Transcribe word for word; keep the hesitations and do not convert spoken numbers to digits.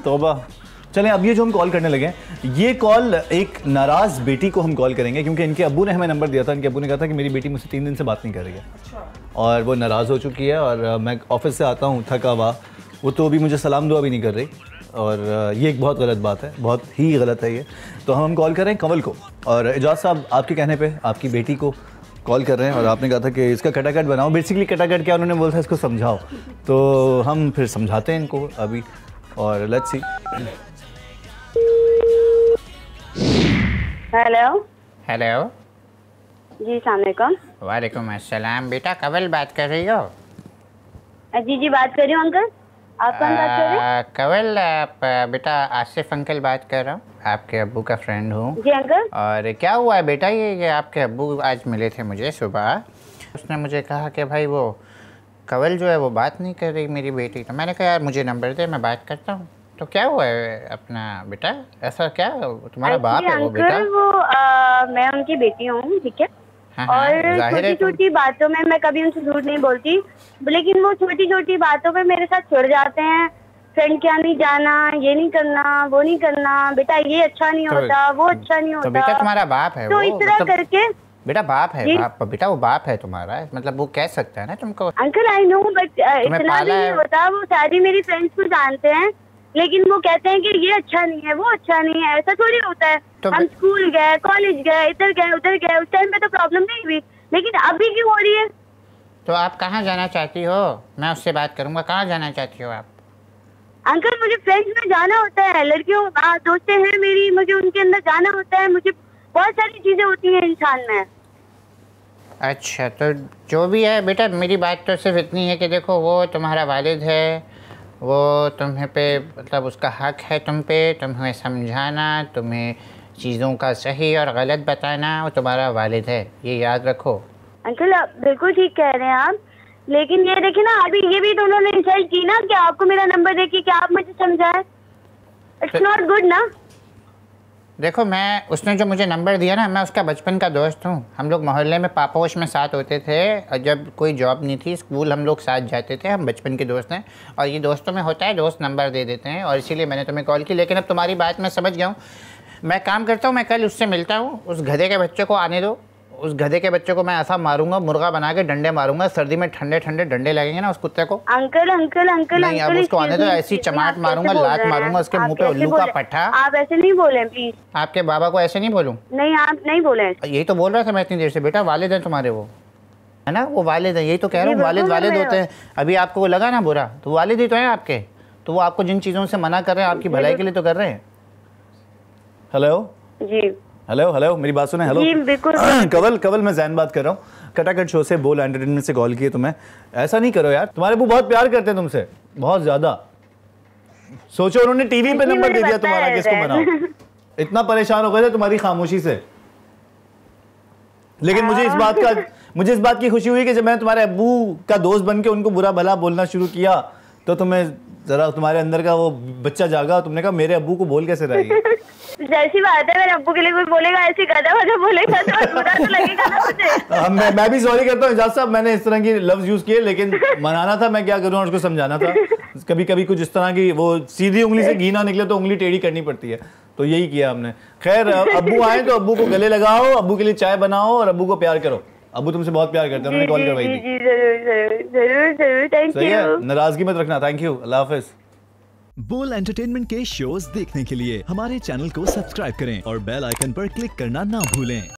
तौबा। चलें, अब ये जो हम कॉल करने लगे हैं, ये कॉल एक नाराज़ बेटी को हम कॉल करेंगे, क्योंकि इनके अब्बू ने हमें नंबर दिया था। इनके अब्बू ने कहा था कि मेरी बेटी मुझसे तीन दिन से बात नहीं कर रही है। अच्छा। और वो नाराज़ हो चुकी है, और मैं ऑफिस से आता हूँ थका हुआ, वो तो अभी मुझे सलाम दुआ भी नहीं कर रही, और ये एक बहुत गलत बात है, बहुत ही गलत है ये। तो हम कॉल कर रहे हैं कंवल को, और एजाज साहब आपके कहने पे आपकी बेटी को कॉल कर रहे हैं, और आपने कहा था कि इसका कटाकट बनाओ। बेसिकली कटाकट क्या, उन्होंने बोला था इसको समझाओ, तो हम फिर समझाते हैं इनको अभी, और लेट्स सी। हेलो हेलो जी, अस्सलाम वालेकुम। वालेकुम अस्सलाम। बेटा कंवल बात कर रही हो? जी जी बात कर रही हूँ अंकल। आप कौन बात कर रहे हैं? कंवल, आप बेटा आसिफ अंकल बात कर रहा हूँ, आपके अब्बू का फ्रेंड हूँ। जी अंकल। और क्या हुआ है बेटा, ये, ये आपके अब्बू आज मिले थे मुझे सुबह। उसने मुझे कहा कि भाई वो कंवल जो है वो बात नहीं कर रही मेरी बेटी। तो मैंने कहा यार मुझे नंबर दे, मैं बात करता हूँ। तो क्या हुआ है अपना बेटा, ऐसा क्या तुम्हारा बाप है वो बेटा? वो आ, मैं उनकी बेटी हूँ, ठीक है। हाँ, हाँ, और छोटी छोटी बातों में मैं कभी उनसे झूठ नहीं बोलती, लेकिन वो छोटी छोटी बातों पे मेरे साथ छिड़ जाते हैं। फ्रेंड क्या नहीं जाना, ये नहीं करना, वो नहीं करना, बेटा ये अच्छा नहीं तो, होता, वो अच्छा नहीं होता। तो बेटा तुम्हारा बाप है तो वो, इस तरह मतलब, करके बेटा बाप है, बाप, बेटा वो बाप है तुम्हारा, मतलब वो कह सकता है ना तुमको। अंकल आई नो, बट इतना भी नहीं होता। वो सारी मेरी फ्रेंड्स को जानते हैं, लेकिन वो कहते हैं कि ये अच्छा नहीं है, वो अच्छा नहीं है। ऐसा थोड़ी होता है। तो हम स्कूल गए, कॉलेज गए, इधर गए, उधर गए, उस टाइम पे तो प्रॉब्लम नहीं हुई, लेकिन अभी क्यों हो रही है? तो आप कहाँ जाना चाहती हो? मैं उससे बात करूँगा। कहाँ जाना चाहती हो आप? अंकल मुझे फ्रेंड्स में जाना होता है, लड़कियों दोस्तें हैं मेरी, मुझे उनके अंदर जाना होता है। मुझे बहुत सारी चीजें होती हैं इंसान में। अच्छा, तो जो भी है बेटा, मेरी बात तो सिर्फ इतनी है कि देखो वो तुम्हारा वालिद है, वो तुम्हें पे मतलब उसका हक है तुम पे, तुम्हें समझाना, तुम्हें चीज़ों का सही और गलत बताना, वो तुम्हारा वालिद है, ये याद रखो। अंकल आप बिल्कुल ठीक कह रहे हैं आप, लेकिन ये देखिए ना, अभी ये भी तो उन्होंने इंसल्ट की ना कि आपको मेरा नंबर दे के क्या आप मुझे समझाएं। इट्स नॉट गुड ना। देखो मैं, उसने जो मुझे नंबर दिया ना, मैं उसका बचपन का दोस्त हूँ। हम लोग मोहल्ले में पापोश में साथ होते थे, और जब कोई जॉब नहीं थी, स्कूल हम लोग साथ जाते थे। हम बचपन के दोस्त हैं, और ये दोस्तों में होता है, दोस्त नंबर दे देते हैं, और इसीलिए मैंने तुम्हें कॉल की। लेकिन अब तुम्हारी बात मैं समझ गया हूँ। मैं काम करता हूँ, मैं कल उससे मिलता हूँ। उस गधे के बच्चे को आने दो, उस गधे के बच्चे को मैं ऐसा मारूंगा, मुर्गा बना के डंडे मारूंगा, सर्दी में ठंडे ठंडे डंडे लगेंगे ना उस कुत्ते को। अंकल अंकल अंकल नहीं, अब उसको आने दो, ऐसी चमाट मारूंगा, लात मारूंगा उसके मुंह पे, उल्लू का पट्टा। आप ऐसे नहीं बोले प्लीज। आपके बाबा को ऐसे नहीं बोलूं? नहीं आप नहीं बोले। यही तो बोल रहा था मैं इतनी देर से। बेटा वालिद है तुम्हारे, वो है ना, वो वालिद है, यही तो कह रहा हूँ। वालिद वालिद होते हैं। अभी आपको वो लगा ना बुरा, तो वालिद ही तो है आपके। तो वो आपको जिन चीज़ों से मना कर रहे हैं, आपकी भलाई के लिए तो कर रहे हैं। हेलो जी, हेलो हेलो, मेरी बात सुने। हेलो कंवल, कंवल मैं जैन बात कर रहा हूँ, कटाकट शो से, बोल एंटरटेनमेंट से कॉल किए तुम्हें। ऐसा नहीं करो यार, तुम्हारे वो बहुत प्यार करते हैं तुमसे, बहुत ज्यादा। सोचो उन्होंने टीवी पे नंबर दे दिया तुम्हारा, किसको बनाओ। इतना परेशान हो गए थे तुम्हारी खामोशी से। लेकिन मुझे इस बात का मुझे इस बात की खुशी हुई कि जब मैंने तुम्हारे अब्बू का दोस्त बन के उनको बुरा भला बोलना शुरू किया, तो तुम्हें जरा तुम्हारे अंदर का वो बच्चा जागा, तुमने कहा मेरे अब्बू को बोल कैसे रही है। जैसी बात है, मेरे अब्बू के लिए कोई बोलेगा ऐसी गधा वधा बोलेगा तो बुरा तो लगेगा ना मुझे। मैं मैं भी सॉरी करता हूँ एजाज साहब, मैंने इस तरह की लफ्ज यूज किए, लेकिन मनाना था, मैं क्या करूँ, उसको समझाना था। कभी कभी कुछ इस तरह की, वो सीधी उंगली से घी ना निकले तो उंगली टेढ़ी करनी पड़ती है, तो यही किया हमने। खैर, अब्बू आए तो अब्बू को गले लगाओ, अब्बू के लिए चाय बनाओ, और अब्बू को प्यार करो। अब्बू तुमसे बहुत प्यार करते हैं, उन्होंने कॉल करवाई थी। जरूर जरूर जरूर, थैंक यू। नाराजगी मत रखना। थैंक यू, अल्लाह हाफिज। बोल एंटरटेनमेंट के शोज देखने के लिए हमारे चैनल को सब्सक्राइब करें और बेल आइकन पर क्लिक करना ना भूलें।